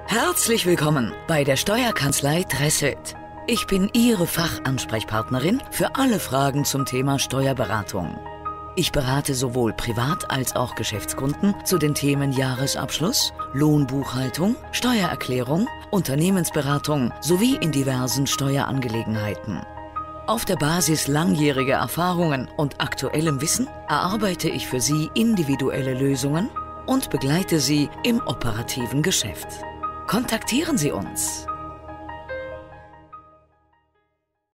Herzlich willkommen bei der Steuerkanzlei Dresselt. Ich bin Ihre Fachansprechpartnerin für alle Fragen zum Thema Steuerberatung. Ich berate sowohl Privat- als auch Geschäftskunden zu den Themen Jahresabschluss, Lohnbuchhaltung, Steuererklärung, Unternehmensberatung sowie in diversen Steuerangelegenheiten. Auf der Basis langjähriger Erfahrungen und aktuellem Wissen erarbeite ich für Sie individuelle Lösungen und begleite Sie im operativen Geschäft. Kontaktieren Sie uns.